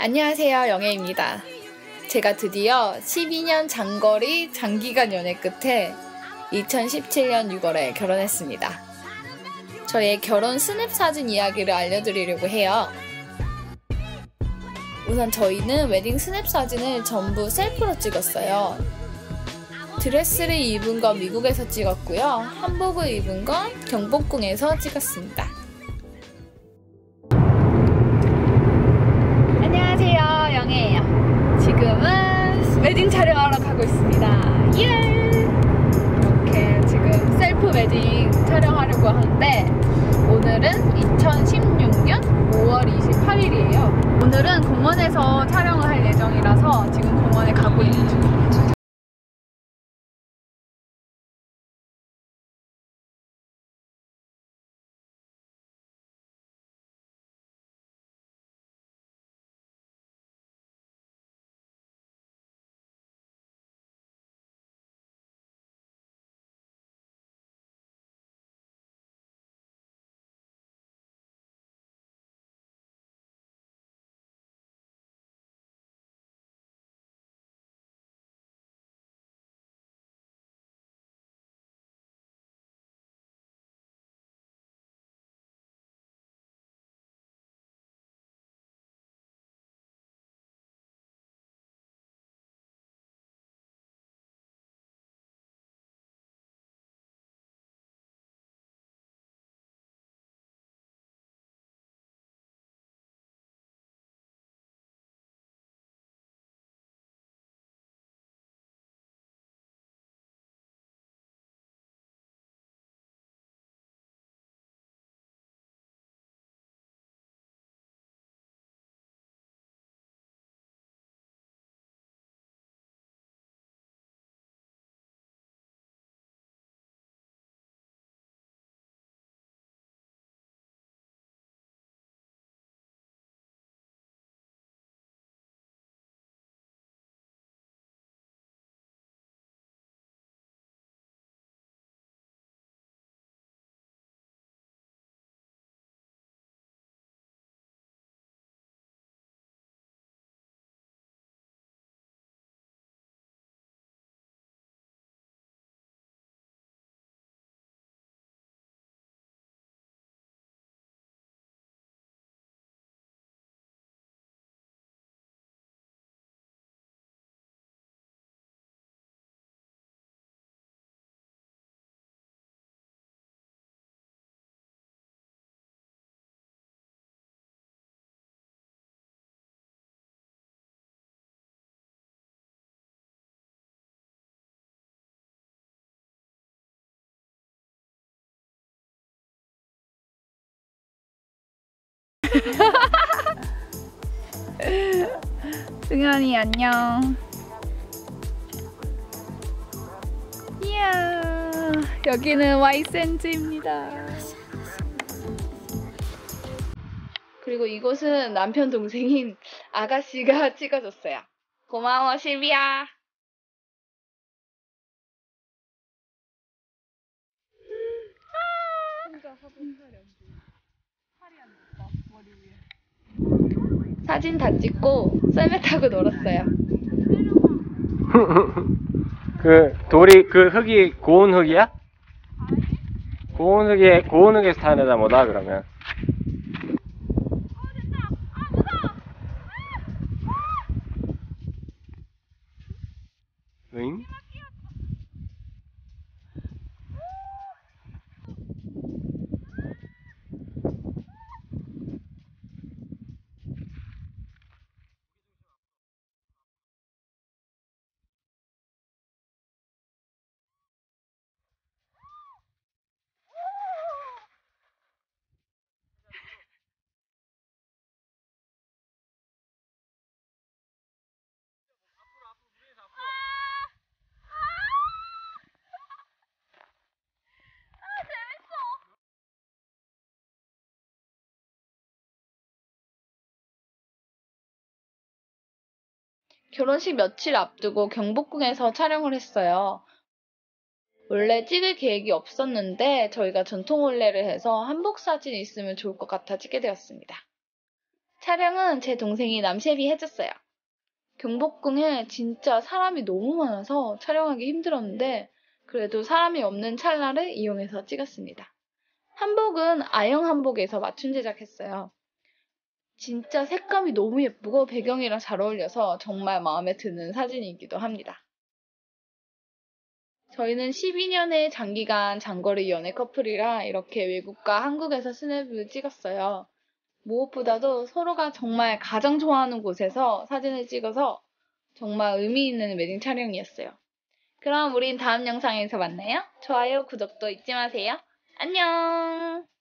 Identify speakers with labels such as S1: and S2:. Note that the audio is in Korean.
S1: 안녕하세요, 영애입니다. 제가 드디어 12년 장거리 장기간 연애 끝에 2017년 6월에 결혼했습니다. 저의 결혼 스냅 사진 이야기를 알려드리려고 해요. 우선 저희는 웨딩 스냅 사진을 전부 셀프로 찍었어요. 드레스를 입은 건 미국에서 찍었고요. 한복을 입은 건 경복궁에서 찍었습니다. 안녕하세요, 영애예요. 지금은 웨딩 촬영하러 가고 있습니다. 예! 이렇게 지금 셀프 웨딩 촬영하려고 하는데 오늘은 2016년 5월 28일이에요. 오늘은 공원에서 촬영을 할 예정이라서 지금 공원에 가고 있는 중입니다. 승현이 안녕. 이야, 여기는 와이센즈입니다. 그리고 이곳은 남편 동생인 아가씨가 찍어줬어요. 고마워, 실비야. 사진 다 찍고 썰매 타고 놀았어요.
S2: 그 돌이 그 흙이 고운 흙이야? 고운 흙에서 타는 데다 뭐다 그러면? 응?
S1: 결혼식 며칠 앞두고 경복궁에서 촬영을 했어요. 원래 찍을 계획이 없었는데 저희가 전통 혼례를 해서 한복 사진이 있으면 좋을 것 같아 찍게 되었습니다. 촬영은 제 동생이 남셰비 해줬어요. 경복궁에 진짜 사람이 너무 많아서 촬영하기 힘들었는데 그래도 사람이 없는 찰나를 이용해서 찍었습니다. 한복은 아영 한복에서 맞춤 제작했어요. 진짜 색감이 너무 예쁘고 배경이랑 잘 어울려서 정말 마음에 드는 사진이기도 합니다. 저희는 12년의 장기간 장거리 연애 커플이라 이렇게 외국과 한국에서 스냅을 찍었어요. 무엇보다도 서로가 정말 가장 좋아하는 곳에서 사진을 찍어서 정말 의미 있는 웨딩 촬영이었어요. 그럼 우린 다음 영상에서 만나요. 좋아요, 구독도 잊지 마세요. 안녕!